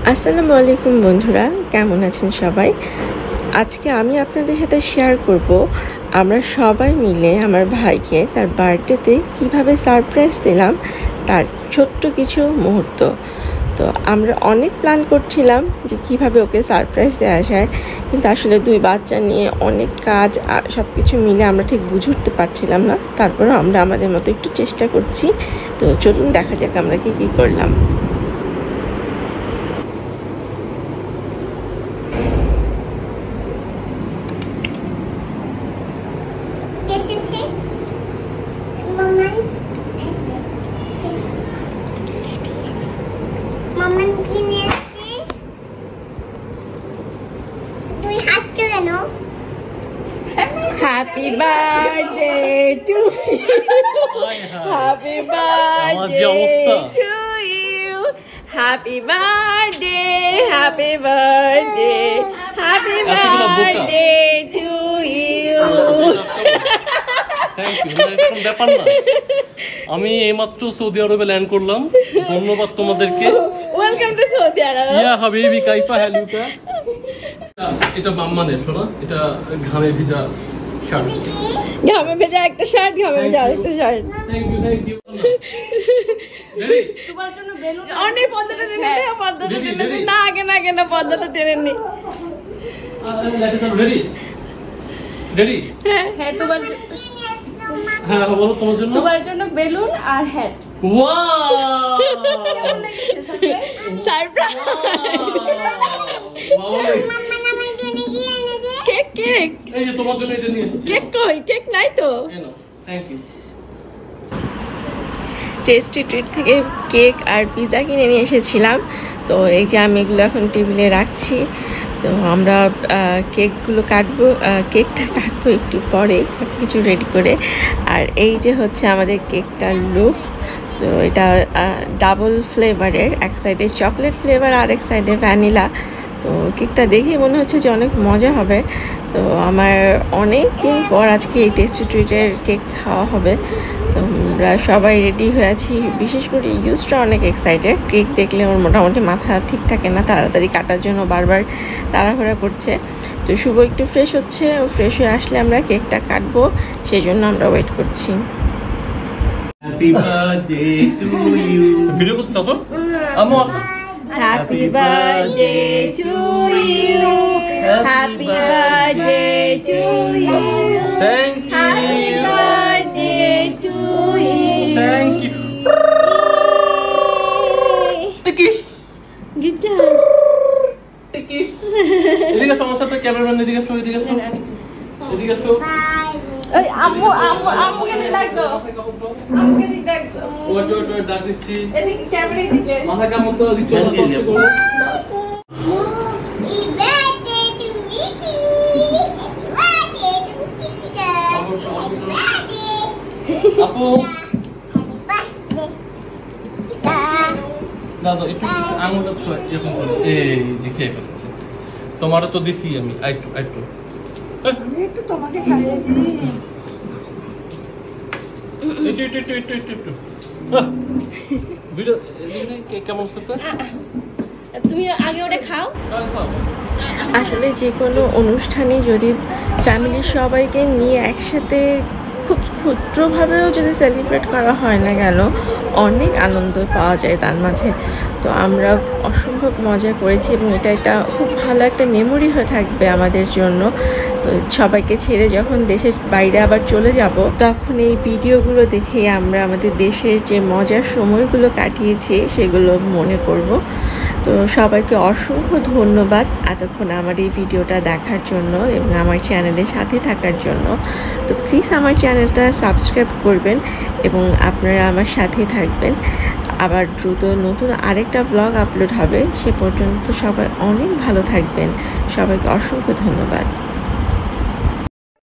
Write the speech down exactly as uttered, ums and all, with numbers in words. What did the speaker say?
আসসালামু আলাইকুম বন্ধুরা, কেমন আছেন সবাই? আজকে আমি আপনাদের সাথে শেয়ার করব আমরা সবাই মিলে আমার ভাইকে তার বার্থডেতে কিভাবে সারপ্রাইজ দিলাম, তার ছোট্ট কিছু মুহূর্ত। তো আমরা অনেক প্ল্যান করছিলাম যে কিভাবে ওকে সারপ্রাইজ দেওয়া যায়, কিন্তু আসলে দুই বাচ্চা নিয়ে অনেক কাজ সব কিছু মিলে আমরা ঠিক বুঝে উঠতে পারছিলাম না। তারপরে আমরা আমাদের মতো একটু চেষ্টা করছি। তো চলুন দেখা যাক আমরা কি কী করলাম। Happy birthday to you. Happy birthday to you. Happy birthday, happy birthday, happy birthday to you. Thank you. এরকম ব্যাপার না, আমি এইমাত্র সৌদি আরবে ল্যান্ড করলাম। ধন্যবাদ তোমাদেরকে। Welcome to Saudi Arab. ইয়া হাবিবি কাইফা হালুকা। এটা মাম্মানের, শোনা, এটা ঘামে ভিজা শার্ট। ঘামে ভেজা একটা শার্ট, ঘামে ভেজা আরেকটা shirt. Thank you, thank you. Ready? তোমার জন্য বেলুন। অনেক পর্দাটা টেনে নে, পর্দাটা টেনে নে। না আগে না আগে না, পর্দাটা টেনে নে। রেডি? রেডি? হ্যাঁ হ্যাঁ, তোমার হ্যাঁ বলো, তোমার জন্য তোমার জন্য বেলুন আর hat. Wow, surprise. Cake cake এই যে তোমার জন্য এটা নিয়ে এসেছি। কেক কই? কেক নাই তো। Thank you. টেস্টি ট্রিট থেকে কেক আর পিৎজা কিনে নিয়ে এসেছিলাম। তো এই যে আমি এগুলো এখন টেবিলে রাখছি। তো আমরা কেকগুলো কাটবো, কেকটা কাটবো একটু পরে, সব কিছু রেডি করে। আর এই যে হচ্ছে আমাদের কেকটার লুক। তো এটা ডাবল ফ্লেভারের, এক সাইডে চকলেট ফ্লেভার আর এক সাইডে ভ্যানিলা। তো কেকটা দেখেই মনে হচ্ছে যে অনেক মজা হবে। তো আমার অনেক দিন পর আজকে এই টেস্টি ট্রিটের কেক খাওয়া হবে। তো আমরা সবাই রেডি হয়ে আছি, বিশেষ করে ইউজটা অনেক এক্সাইটেড। কেক দেখলে ওর মোটামুটি মাথা ঠিক থাকে না, তাড়াতাড়ি কাটার জন্য বারবার তাড়াহুড়া করছে। তো শুভ একটু ফ্রেশ হচ্ছে, ও ফ্রেশ হয়ে আসলে আমরা কেকটা কাটবো, সেই জন্য আমরা ওয়েট করছি। Happy birthday to you. Video করতে চাও? আমো আসো। Happy birthday to you. Happy birthday to you. Thank Happy you. birthday to you. Thank you. টিকিস Good টিকিস। এদিকে সমস্যা তো, ক্যামেরাম্যান এদিকে আসো, এদিকে আসো, এদিকে আসো। ওই আম্মু আম্মু আম্মুকে দিক ডাক দাও, আম্মুকে দিক ডাক দাও। ওট ওট ওট ডাক দিচ্ছি। এদিকে ক্যামেরার দিকে। মাথা কামড় তো দিচ্ছ না, কষ্ট করো। আপু দাদা একটু আঙুলটা ছোঁয় এরকম করে, এই যে খেয়ে ফেলছে। তোমারও তো দিছি আমি, আইটু আইটু। আমি একটু তোমাকে খাইয়েছি। একটু একটু একটু একটু একটু একটু ভিডিও কেমন আসতেছে? তুমি আগে ওটা খাও। আসলে যে কোনো অনুষ্ঠানে যদি ফ্যামিলির সবাইকে নিয়ে একসাথে খুব ক্ষুদ্রভাবেও যদি সেলিব্রেট করা হয় না কেন, অনেক আনন্দ পাওয়া যায় তার মাঝে। তো আমরা অসম্ভব মজা করেছি এবং এটা একটা খুব ভালো একটা মেমোরি হয়ে থাকবে আমাদের জন্য। তো সবাইকে ছেড়ে যখন দেশের বাইরে আবার চলে যাব, তখন এই ভিডিওগুলো দেখে আমরা আমাদের দেশের যে মজার সময়গুলো কাটিয়েছি সেগুলো মনে করব। তো সবাইকে অসংখ্য ধন্যবাদ এতক্ষণ আমার এই ভিডিওটা দেখার জন্য এবং আমার চ্যানেলের সাথে থাকার জন্য। তো প্লিজ আমার চ্যানেলটা সাবস্ক্রাইব করবেন এবং আপনারা আমার সাথে থাকবেন। আবার দ্রুত নতুন আরেকটা ব্লগ আপলোড হবে, সে পর্যন্ত সবাই অনেক ভালো থাকবেন। সবাইকে অসংখ্য ধন্যবাদ।